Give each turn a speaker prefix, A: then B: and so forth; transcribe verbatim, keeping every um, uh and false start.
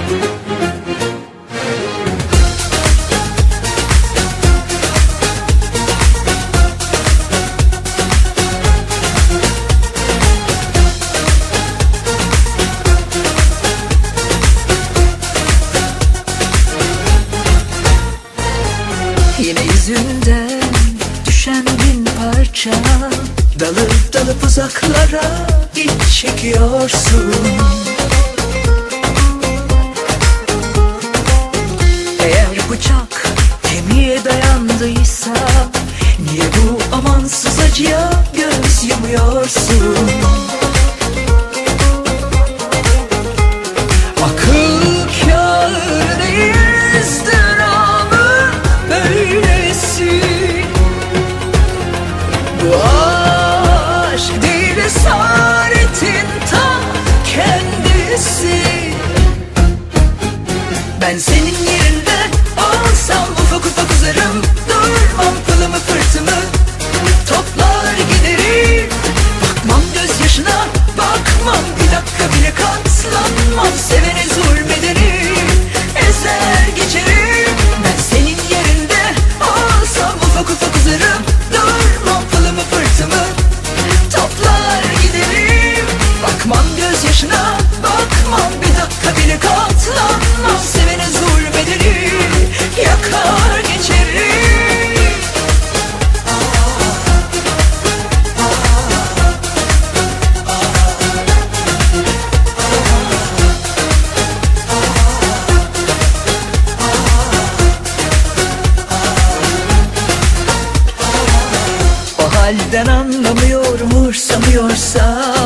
A: Yine yüzünden düşen bin parça, dalıp dalıp uzaklara iç çekiyorsun. Eğer bıçak kemiğe dayandıysa, niye bu amansız acıya göz yumuyorsun? Akıl kâr değil ızdırabın böylesi. Bu aşk değil esaretin ta kendisi. Ben senin yerinde olsam ufak ufak uzarım, durmam pılımı fırtımı toplar giderim. Bakmam gözyaşına, bakmam bir dakika bile katlanmam, sevene zulmederim, ezer geçerim. Ben senin yerinde olsam ufak ufak uzarım, durmam pılımı fırtımı toplar giderim. Bakmam gözyaşına, bakmam bir dakika bile katlanmam, sevene zulmederim, yakar geçerim. O halden anlamıyor, umursamıyorsa